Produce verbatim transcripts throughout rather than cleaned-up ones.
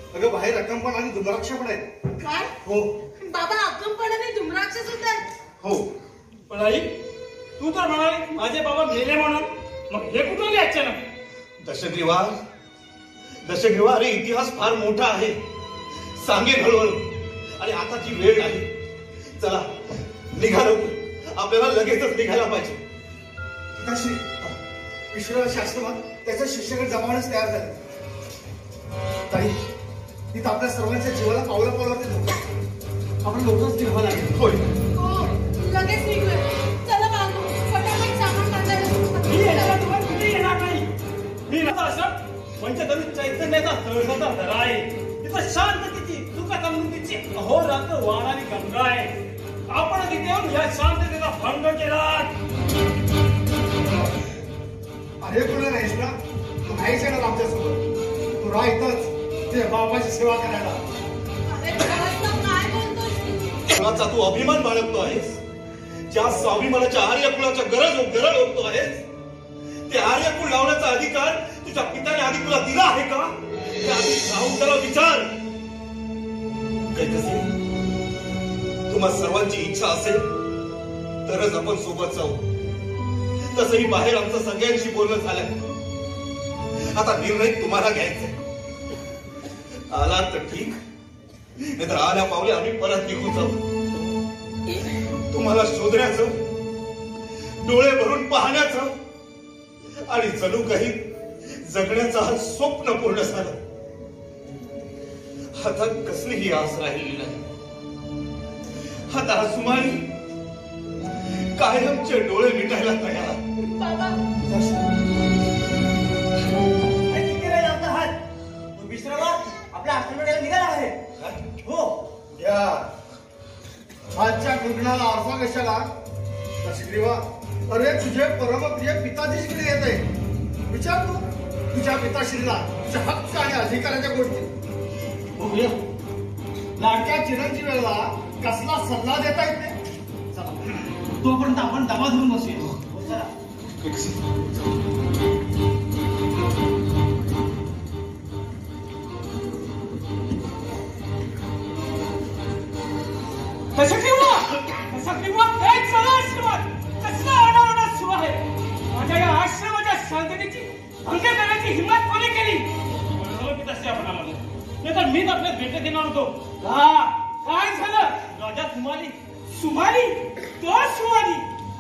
अगं बाहेर अकंपण आणि धुम्राक्ष पण आहेत. काय? हो बाबा, अकंपण आणि धुम्राक्ष सुद्धा आहेत? हो. पण आई, तू तर म्हणाली माझे बाबा मेले म्हणून, मग हे कुठून आले अचानक? दशग्रीवा, दशग्रीवा, अरे इतिहास फार मोठा आहे, सांगेन हळूहळू. आणि आताची वेळ नाही. चला निघालो, आपल्याला लगेचच निघायला पाहिजे. पिताश्री, विश्वराज आश्रमात त्याच्या शिष्याकडे जमावण्यास तयार झाले. ताई, तिथं आपल्या सर्वांच्या जीवाला पावला पावलावरती धोका. आपण लवकरच निघावं लागेल. होय हो, लगेच निघूया. चला बाबू, फटाफट सामान मी याच्यासोबत कुठे येणार नाही. मी असं पंचतरी चैतन्याचा तळसाचा धरा आहे. तिथं शांततेची, सुखसमृद्धीची अहोरात्र वाहणारी गंगा आहे. आपण तिथे येऊन या शांततेचा भंग केला. अरे कोण नाहीस ना, तू नाहीच येणार आमच्यासोबत. तू राह इथंच ते बाबाची सेवा करायला. अरे काय बोलतोस? कुणाचा तू अभिमान बाळगतो आहेस, ज्या स्वाभिमानाच्या आर्यकुलाच्या गरज गरज होतो आहेस, ते आर्यकुल लावण्याचा अधिकार तुझ्या पित्याने आधी तुला दिला आहे का? ते आधी जाऊन त्याला विचार. कैकसी, तुम्हा सर्वांची इच्छा असेल तरच आपण सोबत जाऊ. तसंही बाहेर आमचं सगळ्यांशी बोलणं झालं. आता निर्णय तुम्हाला घ्यायचा. आला तर ठीक, नाहीतर आल्या पावले आम्ही परत निघून जाऊ. तुम्हाला शोधण्याचं, डोळे भरून पाहण्याचं आणि जणू काही जगण्याचं हा स्वप्न पूर्ण झालं. आता कसलीही आस राहिली नाही. आता सुमारी कायमचे डोळे मिटायला तयार. बाबा, विश्रावा आपल्या आश्रमाला निघाला आहे. हो, या आजच्या कुटुंबाला आरसा कशाला? दशग्रीवा, अरे तुझे परमप्रिय पिताजी इकडे येत आहे. विचार तू तुझ्या पिताश्रीला तुझ्या हक्क आणि अधिकाराच्या गोष्टी. बघूया लाडक्या चिरंजीवाला कसला सल्ला देता येत नाही. चला तोपर्यंत आपण दबा धरून बसूया. चला. कसला आडावडा सुरू आहे. माझ्या या आश्रमाच्या शांततेची भंग करण्याची हिंमत कोणी केली? नाही तर मीच आपल्या भेट देणार होतो. काय झालं? राजा सुमारी सुमारी तो सुमारी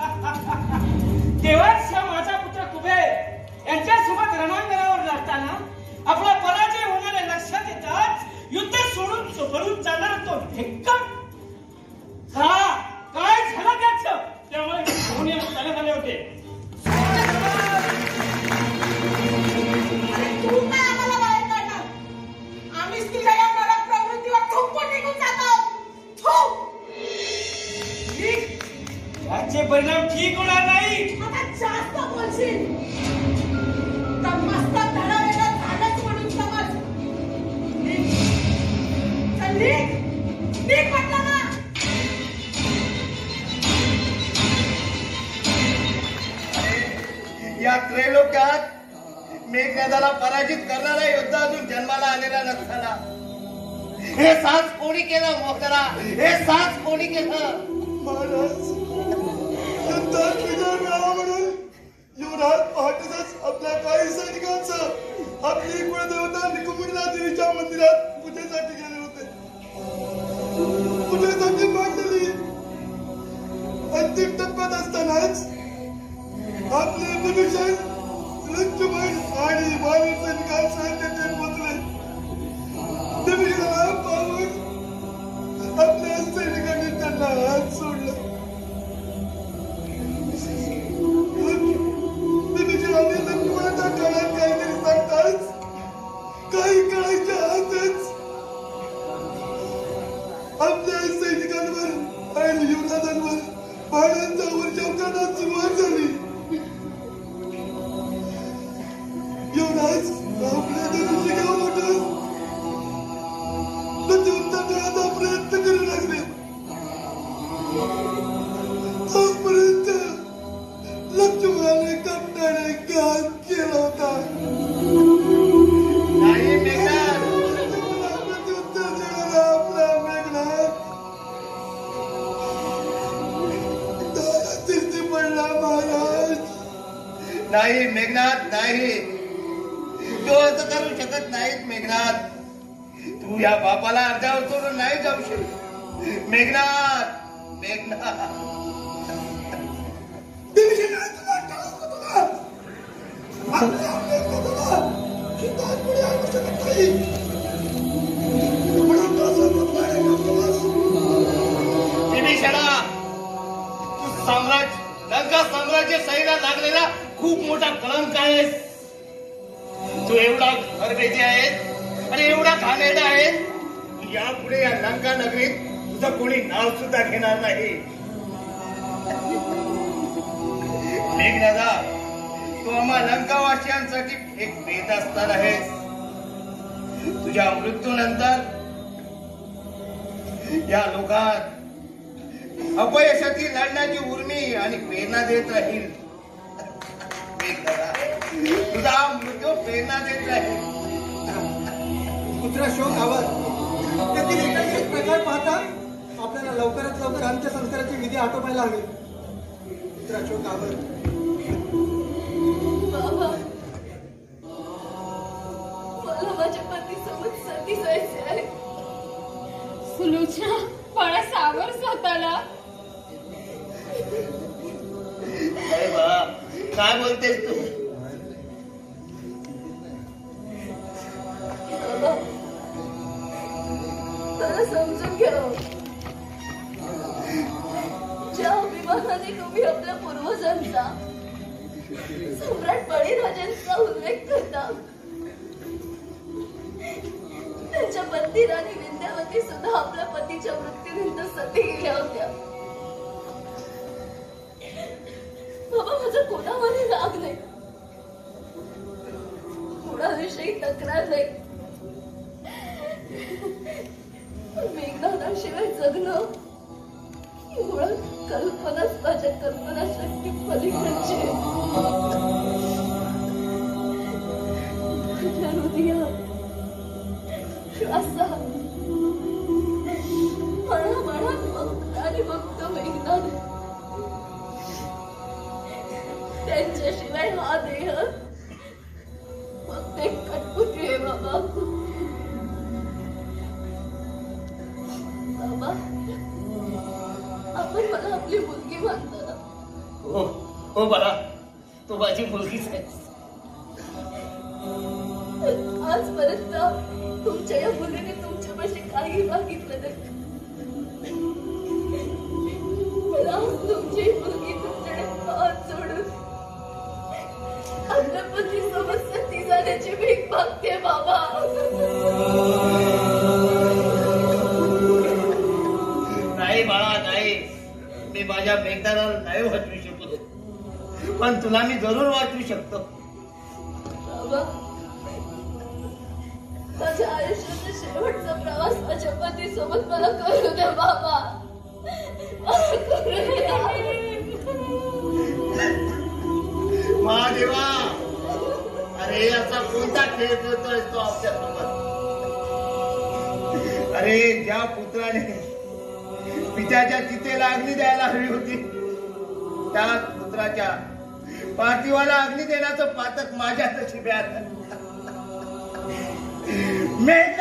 तेव्हाच माझा पुत्र कुबेर यांच्यासोबत रणांगणावर लढताना आपला पराजय होणारे लक्षात येताच युद्ध सोडून सोडून जाणार तो ढेक्कन. हा काय झालं त्याचं? त्यामुळे दोन्ही त्याला झाले होते. तू काय आम्हाला बाहेर काढणार? आम्हीच तुझ्या या नरक प्रवृत्तीवर थुंकून निघून जातो. याचे परिणाम ठीक होणार नाही. आता जास्त बोलशील तर मस्तक धडावेला झालंच म्हणून समज. चल निघ, निघ म्हटलं ना. या त्रैलोक्यात मेघनादाला पराजित करणारा योद्धा अजून जन्माला आलेला नसताना हे साच कोणी केलं? मोकरा हे साच कोणी केलं? महाराज, युद्धात विजय मिळावा म्हणून युवराज पहाटेच आपल्या काही सैनिकांचं आपली कुळदेवता निकुंभला देवीच्या मंदिरात पूजेसाठी गेले होते. पूजेसाठी मांडली. अंतिम टप्प्यात असतानाच आपले विभीषण, लक्ष्मण आणि वानर सैनिकांसह तेथे पोहोचले. विभीषणाला पाहून आपल्या सैनिकांनी त्यांना हात सोडला. विभीषणाने लक्ष्मणाच्या कानात काहीतरी सांगताच काही काळाच्या आतच आपल्या सैनिकांवर आणि युवराजांवर बाणांचा वर्षाव करण्यास सुरुवात झाली. युवराज आपल्या धनुष्य मोठं प्रत्युत्तर देण्याचा प्रयत्न करू लागले. तोपर्यंत लक्ष्मणाने कपटाने घात केला होता. नाही मेघनाद, नाही मेघनाथ, नाही, तू असं करू शकत नाहीत मेघनाथ. तू या बापाला अर्ध्यावर सोडून नाही जाऊ शकत मेघनाथ. मेघनाथ साम्राज्य लंका साम्राज्य सैला लागलेला खूप मोठा कलंक आहेस. तू एवढा गरजेचे आहेस आणि एवढा घाणेरडा आहेस. यापुढे या लंका नगरीत तुझं कोणी नाव सुद्धा घेणार नाही. मेघनादा, तू आम्हा लंकावासियांसाठी एक बेदास्तान आहेस. तुझ्या मृत्यूनंतर या लोकात अपयशाची लढण्याची उर्मी आणि प्रेरणा देत राहील. तुझा मृत्यू प्रेरणा देत राहील. पुत्र शोक आवर त्यातील एकाच एक प्रकार पाहता आपल्याला लवकरात लवकर अंत्यसंस्काराची विधी आटोपायला हवी. पुत्र शोक आवर. बाबा, मला माझ्या पतीसोबत सती जायचे आहे. सुलोचना, मला सावर स्वतःला. अरे बा, काय बोलतेस तू? बाबा, मला समजून घ्या. ज्या अभिमानाने तुम्ही आपल्या पूर्वजांचा, सम्राट बळीराजांचा उल्लेख करता, त्यांच्या पत्नी राणी विंध्यावती सुद्धा आपल्या पतीच्या मृत्यूनंतर सती गेल्या होत्या. बाबा, माझा कोणावरही राग नाही, कोणाविषयी तक्रार नाही. मेघनादाशिवाय जगणं ही मुळात कल्पनाच माझ्या कल्पनाशक्ती पलीकडची आहे. माझ्या हृदयात श्वासात मना मनात फक्त आणि फक्त मेघनाद. त्यांच्याशिवाय हा देह फक्त एक कटपुतळी आहे. बाबा, बाबा, आपण मला आपली मुलगी मानता ना? हो हो बाळा, तू माझी मुलगीच आहेस. आजपर्यंत तुमच्या या मुलीने तुमच्यापाशी काही मागितलं नाही. मला तुमची मुलगी तुमच्याकडे हात जोडून आपल्या पतीसोबत सती जाण्याची भीक मागते. बाबा, नाही बाळा, नाही. मी माझ्या मेघनाला नाही वाचवू शकतो, पण तुला मी जरूर वाचवू शकतो. बाबा, माझ्या आयुष्याचा शेवटचा प्रवास माझ्या पतीसोबत मला करू द्या. बाबा, मला करू द्या. महादेवा, अरे असा कोणता खेळ खेळतोय तो आपल्यासोबत? अरे, ज्या पुत्राने पित्याच्या चितेला अग्नी द्यायला हवी होती, त्याच पुत्राच्या पार्थिवाला अग्नी देण्याचं पातक माझ्या नशिबात. मेघ